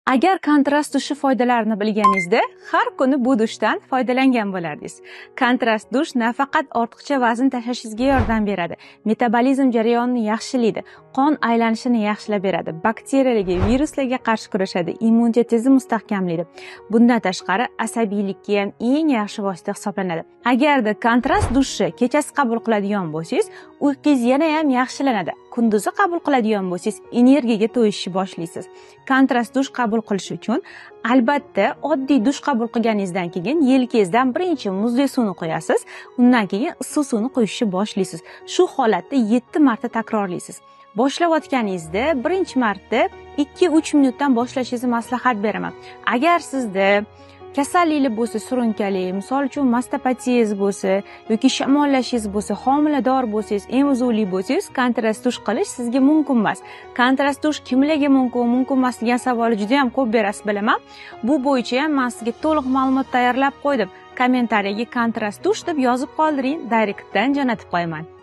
Agar kontrast dushi foydalarini bilganingizda, har kuni bu dushdan foydalangan bo'lardingiz. Kontrast dush nafaqat ortiqcha vazn tashlashingizga yordam beradi, metabolizm jarayonini yaxshilaydi, qon aylanishini yaxshilab beradi, bakteriyalarga, viruslarga qarshi kurashadi, immunitetni mustahkamlaydi. Bundan tashqari, asabiylikka ham eng yaxshi vosita hisoblanadi. Agarda kontrast dushni kechasi qabul qiladigan bo'lsangiz, uyqungiz yana ham yaxshilanadi. Kunduzi qabul qiladigan bo'lsangiz, energiyaga to'yishni boshlaysiz. Kontrast dush qabul qilish uchun albatta oddiy dush qabul qilganingizdan keyin yelkangizdan birinchi muzli suvni qo'yasiz, undan keyin issiq suvni quyishni boshlaysiz. Shu holatda 7 marta takrorlaysiz. Boshlayotganingizda birinchi marta 2-3 minutdan boshlashingizni maslahat beraman. Agar sizda kasalliklar bo'lsa, surunkali, misol uchun mastopatiyaz bo'lsa yoki shamollashingiz bo'lsa, homilador bo'lsangiz, emizuvli bo'lsangiz, kontrast dush qilish sizga mumkin emas. Kontrast dush kimlarga mumkin emas degan savolni juda ham ko'p berasiz, bilaman. Bu bo'yicha ham men sizga to'liq ma'lumot tayyorlab qo'ydim. Kommentariyaga kontrast dush deb yozib qoldiring, direktdan jo'natib qo'yaman.